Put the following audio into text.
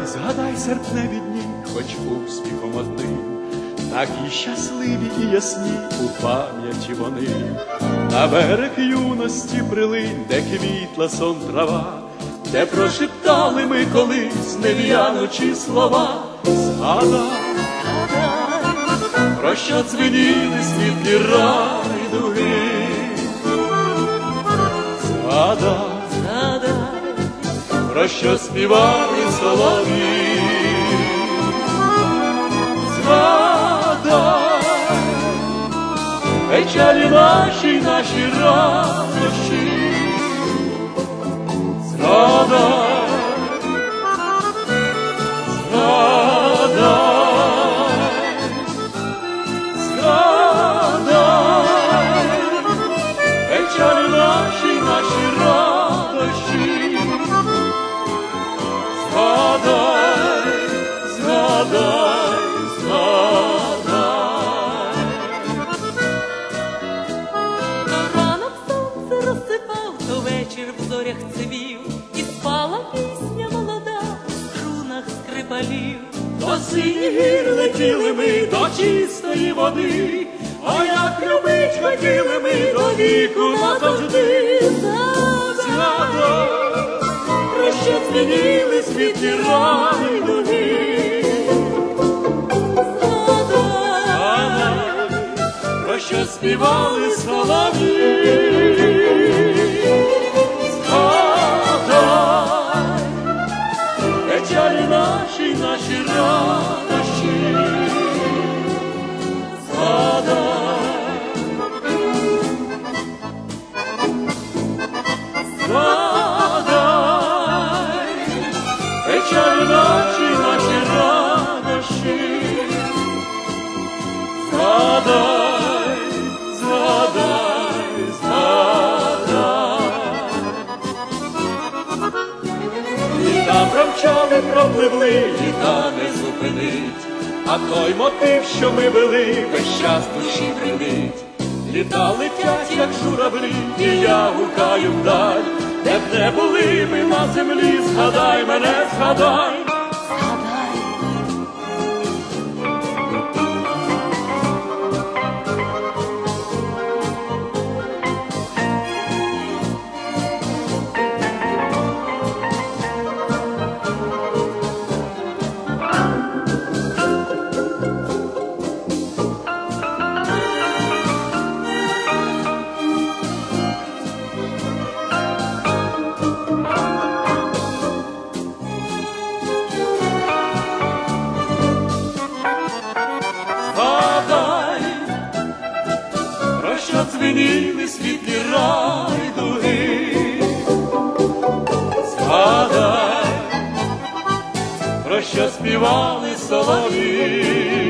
згадай серпневі дні, хоч успіхом одним, такі щасливі і ясні у пам'яті вони. На берег юності прилинь, де квітла сон трава, де прошептали ми колись нев'янучі слова. Згадай, про що дзвеніли світлі райдуги. Згадай, про що співали солов'ї. Згадай, печалі наші радощі. Згадай, печалі наші радощі. Згадай, Ранок сонце розсипав, то вечір в зорях цвів, і спала пісня молода у струнах скрипалів. До синіх гір летіли ми, до чистої води, а як любить хотіли ми до віку назавжди. Згадай, про що дзвеніли світлі райдуги. Згадай, про що співали солов'ї. Згадай, печалі наші радощі. Згадай, печалі наші радощі. Згадай, літа промчали, пропливли, літа не зупинить, а той мотив, що ми вели, весь час душі гримить. Літа летять, як журавлі, і я гукаю вдаль, де б не були ми на землі, згадай мене, згадай. Що дзвеніли світлі райдуги. Згадай, про що співали солов'ї.